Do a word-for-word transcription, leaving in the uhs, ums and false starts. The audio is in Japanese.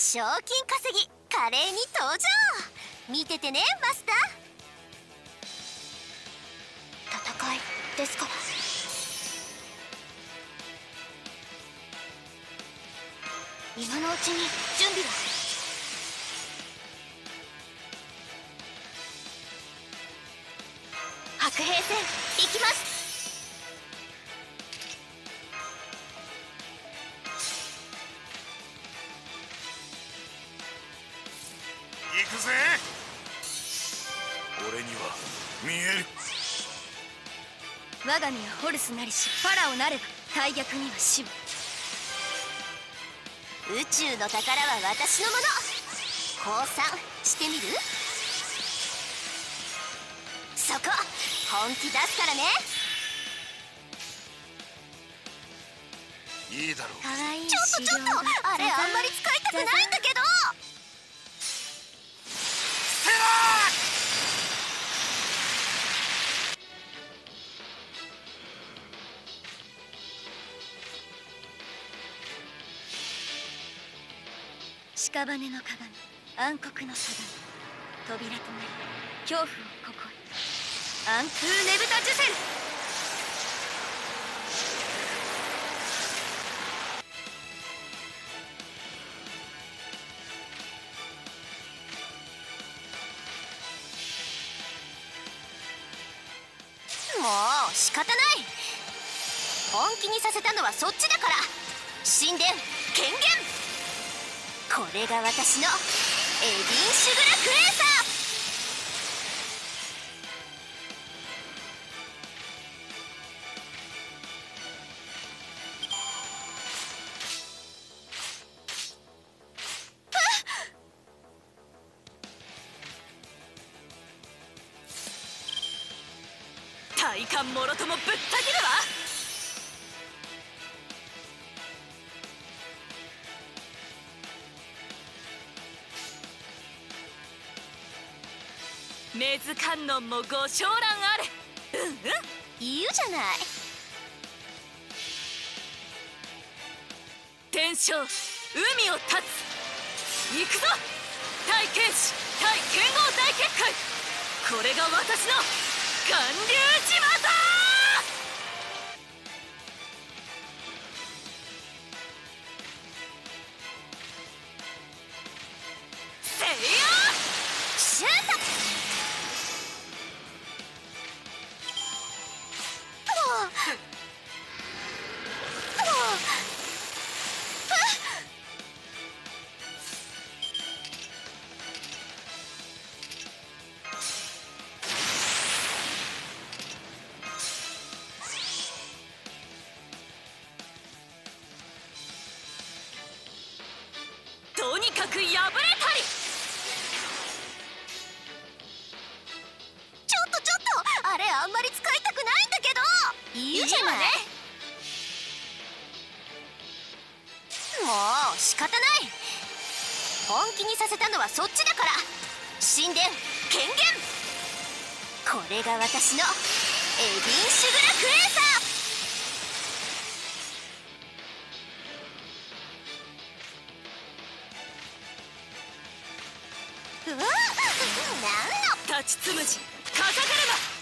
賞金稼ぎ華麗に登場。見ててねマスター。戦いですか。今のうちに準備を。白兵戦行きます。 行くぜ。俺には見える。 我が身はホルスなりしファラオなれば大逆には死を。 宇宙の宝は私のもの。降参してみる。そこ本気出すからね。 いいだろう。 かわいい。 ちょっとちょっとあれあんまり使いたくないんだけど。 屍の鏡、暗黒の定め、扉となり恐怖をここへ。暗空ねぶたジュセル。 もう仕方ない。本気にさせたのはそっちだから。神殿権限。これが私のエディン・シュグラ・クエーサー。 体感もろともぶった切るわ。メズ観音もご承覧あれ。うんうん、 言うじゃない。 天将海を立つ。行くぞ。対剣士対剣豪大結界。これが私の巌流島だ。せいやシュート。 とにかく破れたり。 ちょっとちょっとあれあんまり使いたくないんだけど。言うじゃない。もう仕方ない。本気にさせたのはそっちだから。神殿権限。これが私のエディン・シュグラ・クエーサー。うわっ、なんの立ちつむじ風車。